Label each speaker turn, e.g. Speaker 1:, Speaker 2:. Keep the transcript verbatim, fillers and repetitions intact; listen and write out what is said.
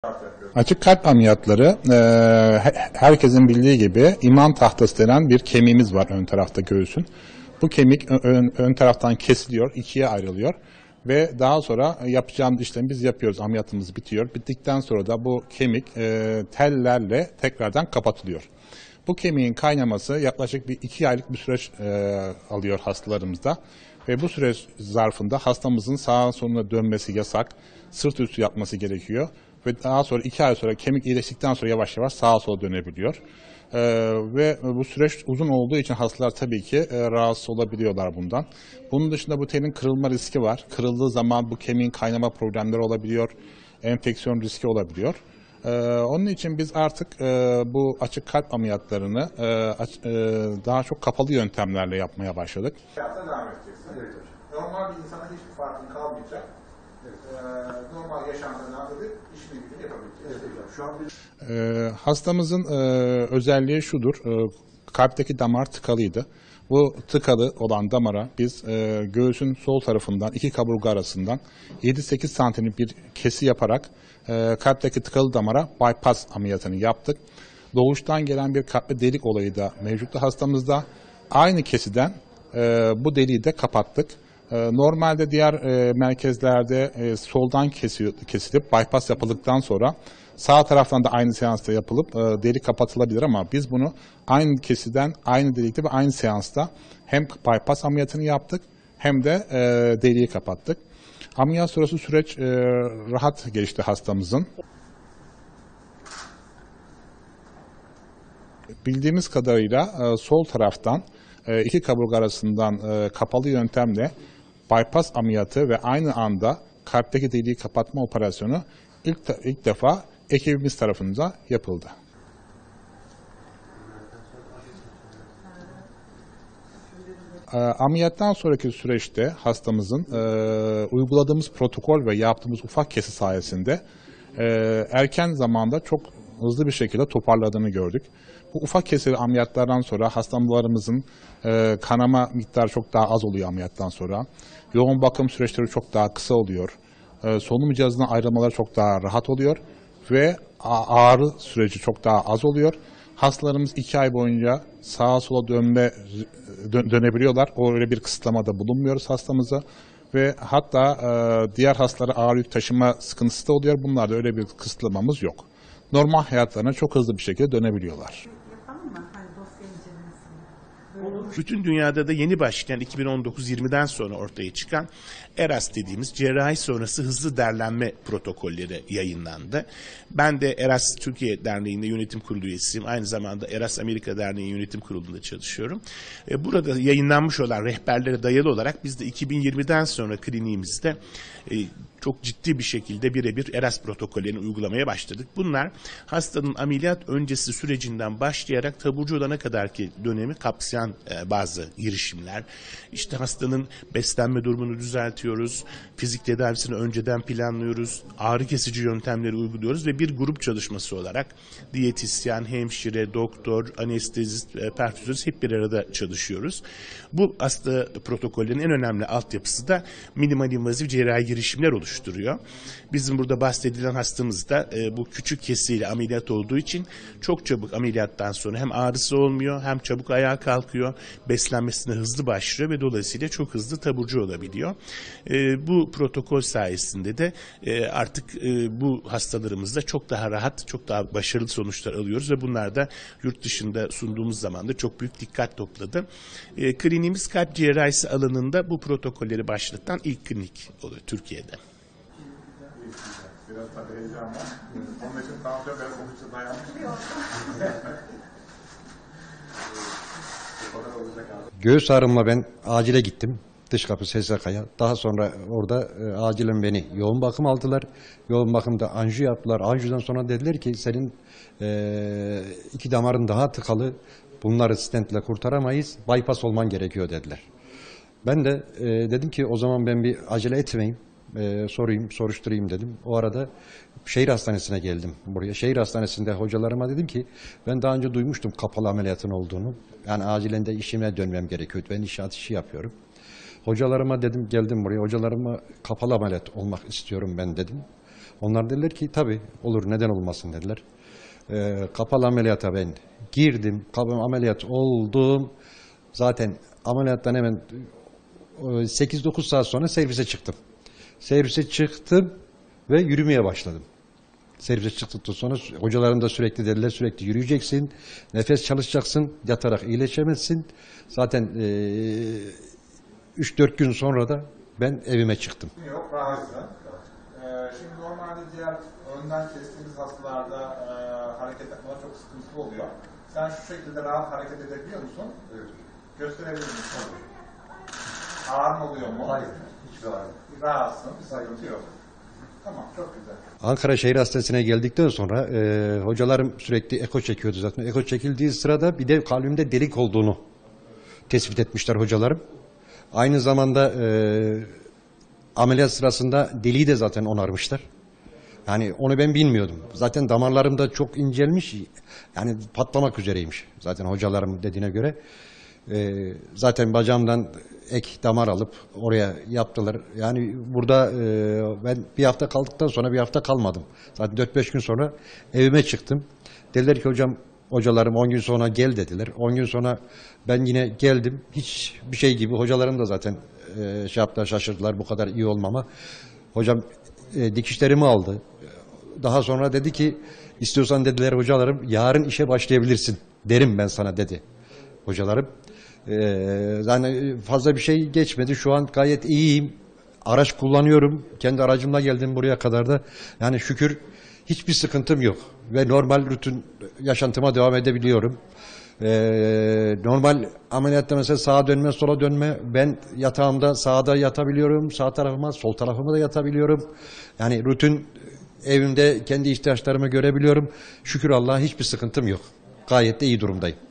Speaker 1: Açık kalp ameliyatları e, herkesin bildiği gibi iman tahtası denen bir kemiğimiz var ön tarafta göğsün. Bu kemik ön, ön taraftan kesiliyor, ikiye ayrılıyor ve daha sonra yapacağımız işlemi biz yapıyoruz, ameliyatımız bitiyor. Bittikten sonra da bu kemik e, tellerle tekrardan kapatılıyor. Bu kemiğin kaynaması yaklaşık bir iki aylık bir süreç e, alıyor hastalarımızda. Ve bu süreç zarfında hastamızın sağa soluna dönmesi yasak, sırt üstü yapması gerekiyor. Ve daha sonra iki ay sonra kemik iyileştikten sonra yavaş yavaş sağa sola dönebiliyor. Ee, ve bu süreç uzun olduğu için hastalar tabii ki e, rahatsız olabiliyorlar bundan. Bunun dışında bu telin kırılma riski var. Kırıldığı zaman bu kemiğin kaynama problemleri olabiliyor, enfeksiyon riski olabiliyor. Ee, onun için biz artık e, bu açık kalp ameliyatlarını e, aç, e, daha çok kapalı yöntemlerle yapmaya başladık.
Speaker 2: Hayata devam edeceksin. Evet hocam. Normal bir insana hiçbir farkın kalmayacak. Evet. Ee, normal yaşantına devam edip işini gücünü yapabilecek. Evet hocam. Şu an bir...
Speaker 1: Ee, hastamızın e, özelliği şudur. E, kalpteki damar tıkalıydı. Bu tıkalı olan damara biz e, göğsün sol tarafından iki kaburga arasından yedi sekiz santimlik bir kesi yaparak e, kalpteki tıkalı damara bypass ameliyatını yaptık. Doğuştan gelen bir kalpte delik olayı da mevcuttu hastamızda. Aynı kesiden e, bu deliği de kapattık. Normalde diğer e, merkezlerde e, soldan kesiyor, kesilip bypass yapıldıktan sonra sağ taraftan da aynı seansta yapılıp e, delik kapatılabilir ama biz bunu aynı kesiden, aynı delikte ve aynı seansta hem bypass ameliyatını yaptık hem de e, deliği kapattık. Ameliyat sonrası süreç e, rahat geçti hastamızın. Bildiğimiz kadarıyla e, sol taraftan e, iki kaburga arasından e, kapalı yöntemle bypass ameliyatı ve aynı anda kalpteki deliği kapatma operasyonu ilk, ilk defa ekibimiz tarafından yapıldı. E, ameliyattan sonraki süreçte hastamızın e, uyguladığımız protokol ve yaptığımız ufak kesi sayesinde e, erken zamanda çok hızlı bir şekilde toparladığını gördük. Bu ufak kesili ameliyatlardan sonra hastalarımızın e, kanama miktarı çok daha az oluyor ameliyattan sonra. Yoğun bakım süreçleri çok daha kısa oluyor. E, solunum cihazından ayrılmaları çok daha rahat oluyor ve ağrı süreci çok daha az oluyor. Hastalarımız iki ay boyunca sağa sola dönme dö dönebiliyorlar. O öyle bir kısıtlamada bulunmuyoruz hastamıza. Ve hatta e, diğer hastalara ağır yük taşıma sıkıntısı da oluyor. Bunlarda öyle bir kısıtlamamız yok. Normal hayatlarına çok hızlı bir şekilde dönebiliyorlar.
Speaker 3: Bütün dünyada da yeni başlayan iki bin on dokuz yirmiden sonra ortaya çıkan E R A S dediğimiz cerrahi sonrası hızlı derlenme protokolleri yayınlandı. Ben de E R A S Türkiye Derneği'nde yönetim kurulu üyesiyim. Aynı zamanda E R A S Amerika Derneği yönetim kurulunda çalışıyorum. Burada yayınlanmış olan rehberlere dayalı olarak biz de iki bin yirmiden sonra kliniğimizde çok ciddi bir şekilde birebir E R A S protokollerini uygulamaya başladık. Bunlar hastanın ameliyat öncesi sürecinden başlayarak taburcu olana kadarki dönemi kapsayan bazı girişimler. İşte hastanın beslenme durumunu düzeltiyoruz, fizik tedavisini önceden planlıyoruz, ağrı kesici yöntemleri uyguluyoruz ve bir grup çalışması olarak diyetisyen, hemşire, doktor, anestezist, perfüzyonist hep bir arada çalışıyoruz. Bu hasta protokollerin en önemli altyapısı da minimal invazif cerrahi girişimler oluşturuyor. Bizim burada bahsedilen hastamız da e, bu küçük kesiyle ameliyat olduğu için çok çabuk ameliyattan sonra hem ağrısı olmuyor hem çabuk ayağa kalkıyor, beslenmesine hızlı başlıyor ve dolayısıyla çok hızlı taburcu olabiliyor. E, bu protokol sayesinde de e, artık e, bu hastalarımızda çok daha rahat, çok daha başarılı sonuçlar alıyoruz ve bunlar da yurt dışında sunduğumuz zaman da çok büyük dikkat topladı. E, kliniğimiz kalp cerrahisi alanında bu protokolleri başlatan ilk klinik oluyor Türkiye'de.
Speaker 2: Biraz tabii heyecan var. Onun için tansiyon biraz oldukça dayanmış.
Speaker 4: Göğüs ağrımla ben acile gittim. Dış kapı S S K'ya. Daha sonra orada e, acilen beni yoğun bakım aldılar. Yoğun bakımda anjiyo yaptılar. Anjiyodan sonra dediler ki senin e, iki damarın daha tıkalı. Bunları stentle kurtaramayız. Bypass olman gerekiyor dediler. Ben de e, dedim ki o zaman ben bir acele etmeyeyim. E, sorayım, soruşturayım dedim. O arada şehir hastanesine geldim buraya. Şehir hastanesinde hocalarıma dedim ki ben daha önce duymuştum kapalı ameliyatın olduğunu. Yani acilen de işime dönmem gerekiyor. Ben inşaat işi yapıyorum. Hocalarıma dedim geldim buraya. Hocalarıma kapalı ameliyat olmak istiyorum ben dedim. Onlar dediler ki tabii olur, neden olmasın dediler. Ee, kapalı ameliyata ben girdim, kapalı ameliyat oldum. Zaten ameliyattan hemen sekiz dokuz saat sonra servise çıktım. Servise çıktım ve yürümeye başladım. Servise çıktıktan sonra hocalarım da sürekli dediler, sürekli yürüyeceksin, nefes çalışacaksın, yatarak iyileşemezsin. Zaten üç dört gün sonra da ben evime çıktım.
Speaker 2: Yok, rahatsın. Ee, şimdi normalde diğer önden kestiğimiz hastalarda e, hareket yapmalar çok sıkıntılı oluyor. Sen şu şekilde rahat hareket edebiliyor musun? Evet. Gösterebilir misin? Ağır mı oluyor mu?
Speaker 5: Hayır, hiçbir ağrı.
Speaker 2: Rahatsın, bir sıkıntı yok. Tamam, çok güzel.
Speaker 4: Ankara Şehir Hastanesi'ne geldikten sonra e, hocalarım sürekli eko çekiyordu zaten. Eko çekildiği sırada bir de kalbimde delik olduğunu tespit etmişler hocalarım. Aynı zamanda e, ameliyat sırasında deliği de zaten onarmışlar. Yani onu ben bilmiyordum. Zaten damarlarım da çok incelmiş. Yani patlamak üzereymiş zaten hocalarım dediğine göre. E, zaten bacağımdan ek damar alıp oraya yaptılar. Yani burada e, ben bir hafta kaldıktan sonra bir hafta kalmadım. Zaten dört beş gün sonra evime çıktım. Dediler ki hocam, hocalarım on gün sonra gel dediler. on gün sonra ben yine geldim. Hiç bir şey gibi. Hocalarım da zaten e, şey yaptılar, şaşırdılar bu kadar iyi olmama. Hocam e, dikişlerimi aldı. Daha sonra dedi ki istiyorsan dediler hocalarım yarın işe başlayabilirsin derim ben sana dedi hocalarım. Ee, yani fazla bir şey geçmedi. Şu an gayet iyiyim. Araç kullanıyorum. Kendi aracımla geldim buraya kadar da. Yani şükür hiçbir sıkıntım yok. Ve normal rutin yaşantıma devam edebiliyorum. Ee, normal ameliyatta mesela sağa dönme, sola dönme. Ben yatağımda sağda yatabiliyorum. Sağ tarafıma, sol tarafıma da yatabiliyorum. Yani rutin evimde kendi ihtiyaçlarımı görebiliyorum. Şükür Allah'a hiçbir sıkıntım yok. Gayet de iyi durumdayım.